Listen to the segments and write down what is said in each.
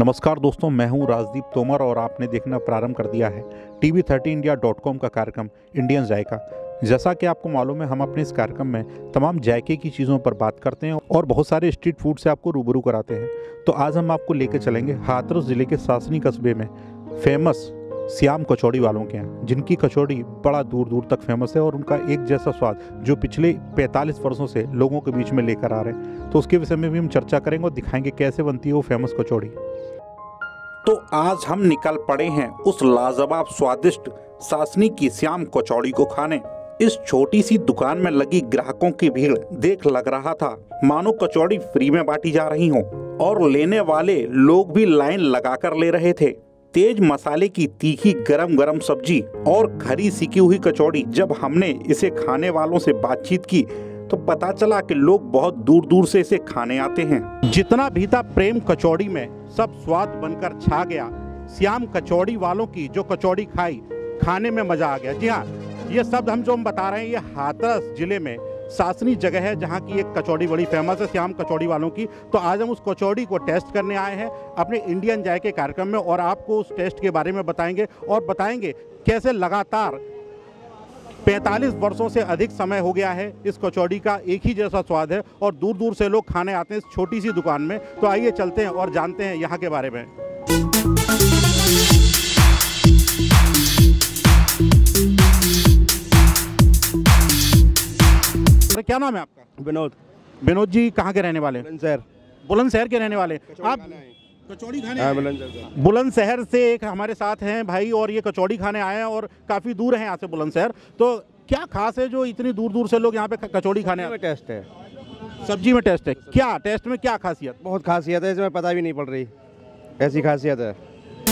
नमस्कार दोस्तों, मैं हूं राजदीप तोमर और आपने देखना प्रारंभ कर दिया है TV30India.com का कार्यक्रम इंडियन जायका। जैसा कि आपको मालूम है, हम अपने इस कार्यक्रम में तमाम जायके की चीज़ों पर बात करते हैं और बहुत सारे स्ट्रीट फूड से आपको रूबरू कराते हैं। तो आज हम आपको लेकर चलेंगे हाथरस ज़िले के सासनी कस्बे में फेमस श्याम कचौड़ी वालों के हैं, जिनकी कचौड़ी बड़ा दूर दूर तक फेमस है और उनका एक जैसा स्वाद जो पिछले 45 वर्षों से लोगों के बीच में लेकर आ रहे हैं। तो उसके विषय में भी हम चर्चा करेंगे और दिखाएंगे कैसे बनती है वो फेमस कचौड़ी। तो आज हम निकल पड़े हैं उस लाजवाब स्वादिष्ट सासनी की श्याम कचौड़ी को खाने। इस छोटी सी दुकान में लगी ग्राहकों की भीड़ देख लग रहा था मानो कचौड़ी फ्री में बांटी जा रही हो और लेने वाले लोग भी लाइन लगाकर ले रहे थे। तेज मसाले की तीखी गरम गरम सब्जी और खरी सिकी हुई कचौड़ी। जब हमने इसे खाने वालों से बातचीत की तो पता चला कि लोग बहुत दूर दूर से इसे खाने आते हैं। जितना भी था प्रेम कचौड़ी में, सब स्वाद बनकर छा गया। श्याम कचौड़ी वालों की जो कचौड़ी खाई, खाने में मजा आ गया। जी हाँ, ये शब्द हम जो बता रहे हैं, ये हाथरस जिले में सासनी जगह है जहाँ की एक कचौड़ी बड़ी फेमस है श्याम कचौड़ी वालों की। तो आज हम उस कचौड़ी को टेस्ट करने आए हैं अपने इंडियन जायके कार्यक्रम में और आपको उस टेस्ट के बारे में बताएंगे और बताएंगे कैसे लगातार 45 वर्षों से अधिक समय हो गया है इस कचौड़ी का एक ही जैसा स्वाद है और दूर दूर से लोग खाने आते हैं इस छोटी सी दुकान में। तो आइए चलते हैं और जानते हैं यहाँ के बारे में। क्या नाम है आपका? विनोद। विनोद जी कहाँ के रहने वाले? बुलंदशहर। बुलंदशहर के रहने वाले आप? कचौड़ी खाने आए? बुलंदशहर से एक हमारे साथ हैं भाई और ये कचौड़ी खाने आए हैं और काफ़ी दूर हैं यहाँ से बुलंदशहर। तो क्या खास है जो इतनी दूर दूर से लोग यहाँ पे कचौड़ी खाने आते हैं? टेस्ट है, सब्जी में टेस्ट है। क्या टेस्ट में क्या खासियत? बहुत खासियत है, इसमें पता भी नहीं पड़ रही, ऐसी खासियत है।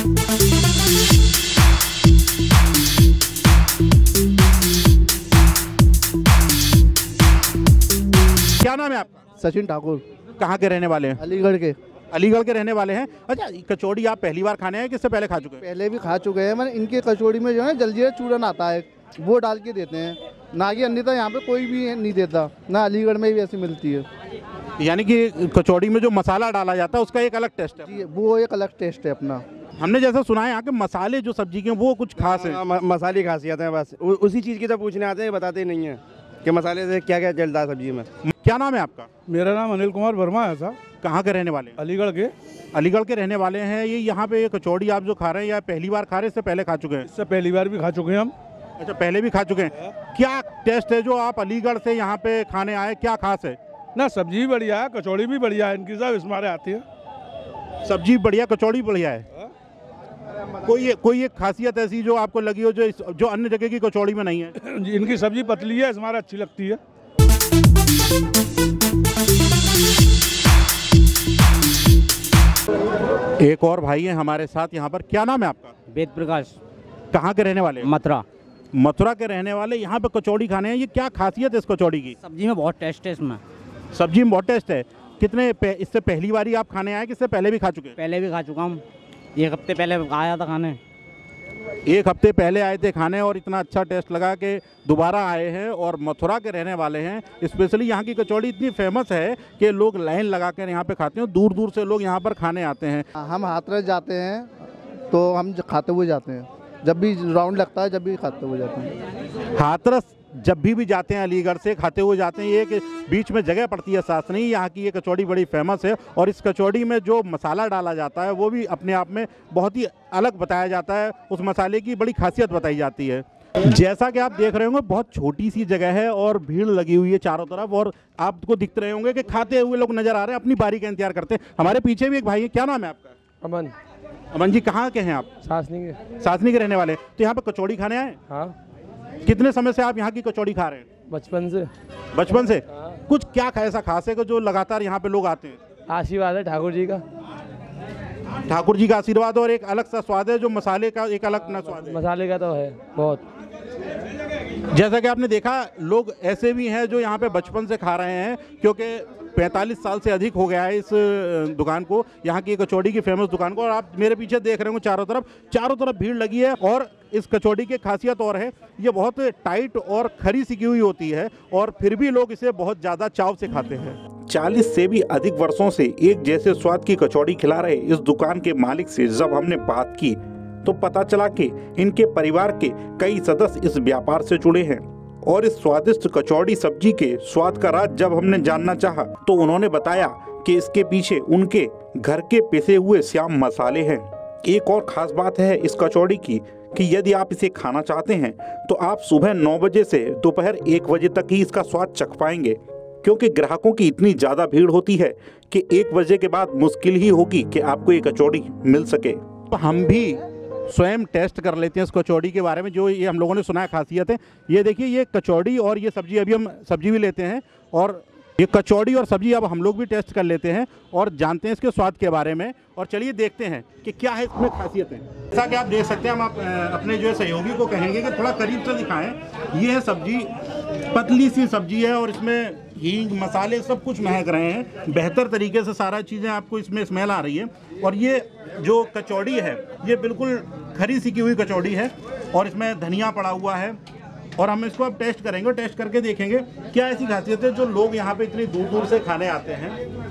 क्या नाम है आपका? सचिन ठाकुर। कहाँ के रहने वाले हैं? अलीगढ़ के। अलीगढ़ के रहने वाले हैं। अच्छा, कचौड़ी आप पहली बार खाने हैं, किससे पहले खा चुके हैं? पहले भी खा चुके हैं। मैंने इनके कचौड़ी में जो है जलजीरा चूरन आता है, वो डाल के देते हैं। ना कि अन्यथा यहाँ पे कोई भी नहीं देता, ना अलीगढ़ में भी ऐसी मिलती है। यानी कि कचौड़ी में जो मसाला डाला जाता है उसका एक अलग टेस्ट है। जी, वो एक अलग टेस्ट है अपना। हमने जैसा सुना है यहाँ के मसाले जो सब्जी के वो कुछ खास है। मसाले खासियत है, बस उसी चीज़ की तो पूछने आते हैं, बताते नहीं है कि मसाले से क्या क्या चलता है सब्जी में। क्या नाम है आपका? मेरा नाम अनिल कुमार वर्मा है साहब। कहाँ के रहने वाले? अलीगढ़ के। अलीगढ़ के रहने वाले हैं। ये यहाँ पे कचौड़ी आप जो खा रहे हैं या पहली बार खा रहे हैं, इससे पहले खा चुके हैं? इससे पहली बार भी खा चुके हैं हम। अच्छा, पहले भी खा चुके हैं। क्या टेस्ट है जो आप अलीगढ़ से यहाँ पे खाने आए, क्या खास है? ना सब्जी भी बढ़िया है, कचौड़ी भी बढ़िया है, इनकी सब इसमारे आती है। सब्जी बढ़िया, कचौड़ी बढ़िया है। कोई एक खासियत ऐसी जो आपको लगी हो जो अन्य जगह की कचौड़ी में नहीं है? इनकी सब्जी पतली है, इसमारे अच्छी लगती है। एक और भाई है हमारे साथ यहाँ पर। क्या नाम है आपका? वेद प्रकाश। कहाँ के रहने वाले? मथुरा। मथुरा के रहने वाले यहाँ पे कचौड़ी खाने हैं। ये क्या खासियत है इस कचौड़ी की? सब्जी में बहुत टेस्ट है इसमें। सब्जी में बहुत टेस्ट है। इससे पहली बारी आप खाने आए, किससे पहले भी खा चुके हैं? पहले भी खा चुका हूँ, एक हफ्ते पहले आया था खाने। एक हफ्ते पहले आए थे खाने और इतना अच्छा टेस्ट लगा कि दोबारा आए हैं। और मथुरा के रहने वाले हैं। स्पेशली यहाँ की कचौड़ी इतनी फेमस है कि लोग लाइन लगा कर यहाँ पे खाते हैं। दूर दूर से लोग यहाँ पर खाने आते हैं। हम हाथरस जाते हैं तो हम खाते हुए जाते हैं, जब भी राउंड लगता है जब भी खाते हुए जाते हैं। हाथरस जब भी जाते हैं अलीगढ़ से खाते हुए जाते हैं। ये कि बीच में जगह पड़ती है सासनी, यहाँ की ये कचौड़ी बड़ी फेमस है और इस कचौड़ी में जो मसाला डाला जाता है वो भी अपने आप में बहुत ही अलग बताया जाता है। उस मसाले की बड़ी खासियत बताई जाती है। जैसा कि आप देख रहे होंगे, बहुत छोटी सी जगह है और भीड़ लगी हुई है चारों तरफ और आपको दिखते रहे होंगे कि खाते हुए लोग नजर आ रहे हैं, अपनी बारी का इंतजार करते हैं। हमारे पीछे भी एक भाई है। क्या नाम है आपका? अमन। अमन जी कहाँ के हैं आप? सासनी के। सासनी के रहने वाले। तो यहाँ पे कचौड़ी खाने आए? हाँ। कितने समय से आप यहाँ की कचौड़ी खा रहे हैं? बचपन से। बचपन से? कुछ क्या ऐसा खास है कि जो लगातार यहाँ पे लोग आते हैं? आशीर्वाद है ठाकुर जी का। ठाकुर जी का आशीर्वाद और एक अलग सा स्वाद है जो मसाले का एक अलग ना स्वाद है। मसाले का तो है बहुत। जैसा कि आपने देखा, लोग ऐसे भी हैं जो यहाँ पे बचपन से खा रहे हैं क्योंकि 45 साल से अधिक हो गया है इस दुकान को, यहाँ की कचौड़ी की फेमस दुकान को। और आप मेरे पीछे देख रहे हो चारों तरफ भीड़ लगी है। और इस कचौड़ी की खासियत और है, ये बहुत टाइट और खरी सिकी हुई होती है और फिर भी लोग इसे बहुत ज़्यादा चाव से खाते हैं। 40 से भी अधिक वर्षों से एक जैसे स्वाद की कचौड़ी खिला रहे इस दुकान के मालिक से जब हमने बात की तो पता चला कि इनके परिवार के कई सदस्य इस व्यापार से जुड़े हैं और इस स्वादिष्ट कचौड़ी सब्जी के स्वाद का राज जब हमने जानना चाहा तो उन्होंने बताया कि इसके पीछे उनके घर के पिसे हुए श्याम मसाले हैं। एक और खास बात है इस कचौड़ी की कि यदि आप इसे खाना चाहते हैं तो आप सुबह 9 बजे से दोपहर 1 बजे तक ही इसका स्वाद चख पाएंगे, क्योंकि ग्राहकों की इतनी ज़्यादा भीड़ होती है कि 1 बजे के बाद मुश्किल ही होगी कि आपको ये कचौड़ी मिल सके। तो हम भी स्वयं टेस्ट कर लेते हैं इस कचौड़ी के बारे में, जो ये हम लोगों ने सुना है खासियत है। ये देखिए, ये कचौड़ी और ये सब्जी, अभी हम सब्जी भी लेते हैं और ये कचौड़ी और सब्जी अब हम लोग भी टेस्ट कर लेते हैं और जानते हैं इसके स्वाद के बारे में। और चलिए देखते हैं कि क्या है इसमें खासियत है। जैसा कि आप देख सकते हैं, हम अपने जो सहयोगी को कहेंगे कि थोड़ा करीब से दिखाएं। ये है सब्जी, पतली सी सब्जी है और इसमें हींग मसाले सब कुछ महक रहे हैं। बेहतर तरीके से सारा चीज़ें आपको इसमें स्मेल आ रही है। और ये जो कचौड़ी है ये बिल्कुल खरी सिकी हुई कचौड़ी है और इसमें धनिया पड़ा हुआ है। और हम इसको अब टेस्ट करेंगे, टेस्ट करके देखेंगे क्या ऐसी खासियत है जो लोग यहाँ पे इतनी दूर दूर से खाने आते हैं।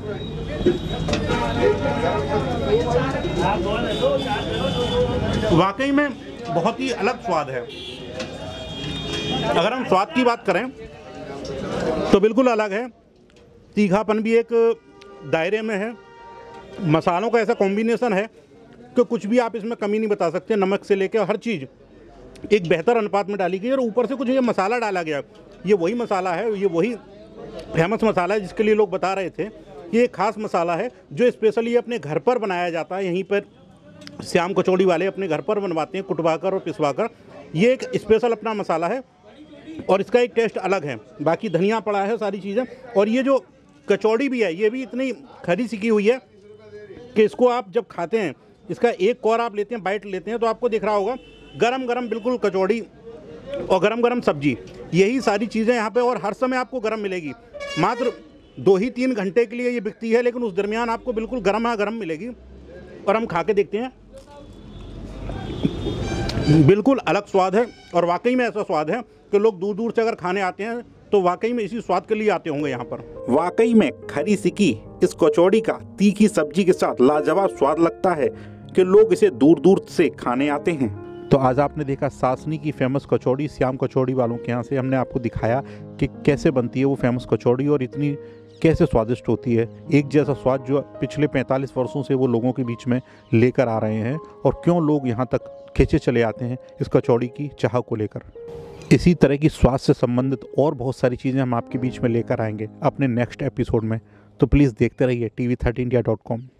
वाकई में बहुत ही अलग स्वाद है। अगर हम स्वाद की बात करें तो बिल्कुल अलग है। तीखापन भी एक दायरे में है। मसालों का ऐसा कॉम्बिनेशन है कि कुछ भी आप इसमें कमी नहीं बता सकते। नमक से लेकर हर चीज़ एक बेहतर अनुपात में डाली गई और ऊपर से कुछ ये मसाला डाला गया। ये वही मसाला है, ये वही फेमस मसाला है जिसके लिए लोग बता रहे थे। ये एक खास मसाला है जो स्पेशली अपने घर पर बनाया जाता है। यहीं पर श्याम कचौड़ी वाले अपने घर पर बनवाते हैं, कुटवाकर और पिसवाकर। ये एक स्पेशल अपना मसाला है और इसका एक टेस्ट अलग है। बाकी धनिया पड़ा है, सारी चीज़ें। और ये जो कचौड़ी भी है ये भी इतनी खरी सिकी हुई है कि इसको आप जब खाते हैं, इसका एक कौर आप लेते हैं, बाइट लेते हैं, तो आपको दिख रहा होगा गरम गरम बिल्कुल कचौड़ी और गरम गरम सब्जी, यही सारी चीज़ें यहाँ पे और हर समय आपको गरम मिलेगी। मात्र 2 ही 3 घंटे के लिए ये बिकती है, लेकिन उस दरमियान आपको बिल्कुल गरमा गरम मिलेगी। और हम खा के देखते हैं, बिल्कुल अलग स्वाद है। और वाकई में ऐसा स्वाद है कि लोग दूर दूर से अगर खाने आते हैं तो वाकई में इसी स्वाद के लिए आते होंगे यहाँ पर। वाकई में खरी सिकी इस कचौड़ी का तीखी सब्जी के साथ लाजवाब स्वाद लगता है कि लोग इसे दूर दूर से खाने आते हैं। तो आज आपने देखा सासनी की फेमस कचौड़ी, श्याम कचौड़ी वालों के यहाँ से हमने आपको दिखाया कि कैसे बनती है वो फेमस कचौड़ी और इतनी कैसे स्वादिष्ट होती है। एक जैसा स्वाद जो पिछले 45 वर्षों से वो लोगों के बीच में लेकर आ रहे हैं और क्यों लोग यहाँ तक खींचे चले आते हैं इस कचौड़ी की चाह को लेकर। इसी तरह की स्वास्थ्य से संबंधित और बहुत सारी चीज़ें हम आपके बीच में लेकर आएंगे अपने नेक्स्ट एपिसोड में। तो प्लीज़ देखते रहिए TV13India.com।